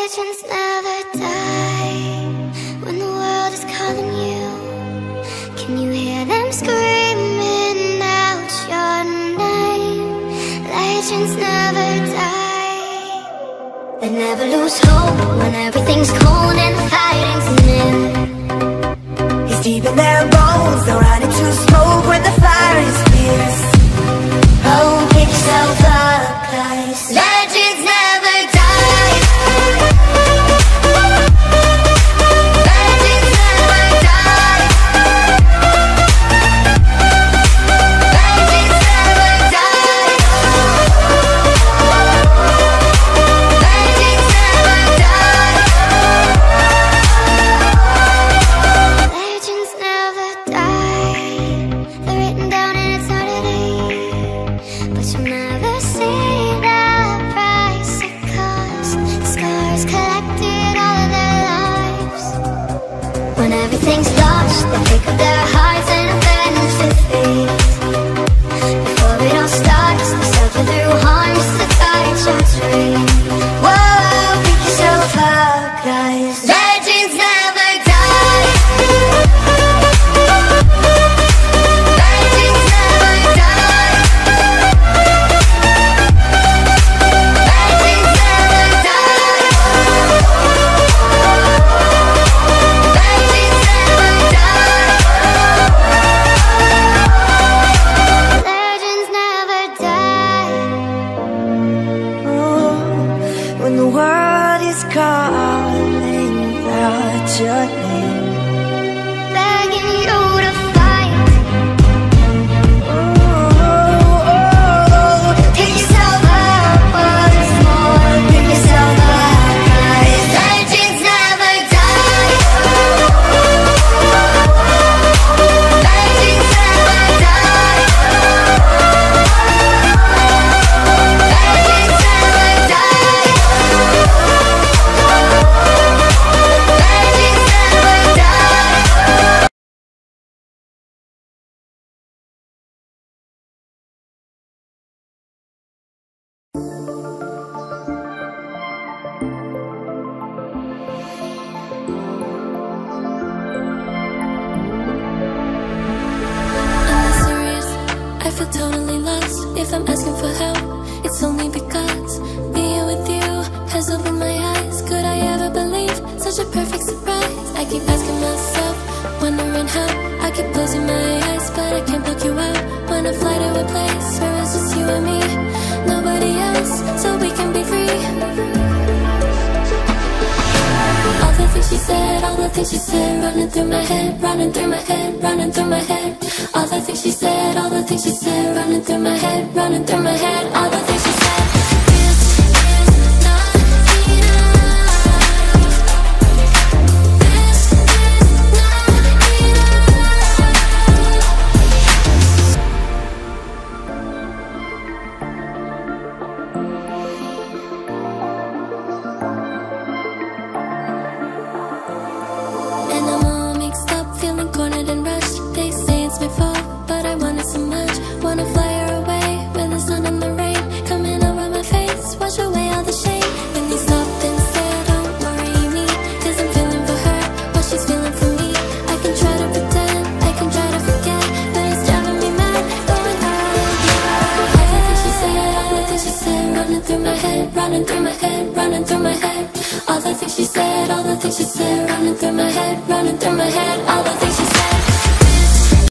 Legends never die when the world is calling you. Can you hear them screaming out your name? Legends never die. They never lose hope when everything's cold and the fighting's near. It's deep in their bones, they'll run into smoke when the fire is fierce. Oh, pick yourself up, guys. Legends never die. Legends never die. Legends never die. Legends never die. Legends never die. They're written down in eternity, but you'll never see the price it cost. Scars collected all of their lives. When everything's lost, they pick up their hearts and avenge defeat. Before it all starts, they suffer through harms to touch our tree. Whoa, pick yourself up, guys. Legends never die. Legends never die. Legends never die. Legends never die. Legends never die. Oh, when the world is calling out your name. Begging you to fight. Pick yourself up once more. Pick yourself up, guys. Legends never die. Legends never die. Legends never die. Legends never die. I'm serious, I feel totally lost. If I'm asking for help, it's only because being with you has opened my eyes. Could I ever believe such a perfect surprise? I keep asking myself, wondering how. I keep closing my eyes, but I can't block you out. Wanna fly to a place where it's just you and me, nobody else, so we can be free. All the things she said, all the things she said, running through my head, running through my head, running through my head. All the things she said, all the things she said, running through my head, running through my head. All the things she said. This is not enough. This is not enough. And I'm all mixed up, feeling cornered and rushed. They say it's my fault, but I want it so much. Wanna fly her away with the sun and the rain coming over my face, wash away all the shame. When they stopped and said, don't worry me, 'cause I'm feeling for her what she's feeling for me. I can try to pretend, I can try to forget, but it's driving me mad, going out again. All the things she said, all the things she said, running through my head, running through my head, running through my head. All the things she said, all the things she said, running through my head, running through my head. All the things she said.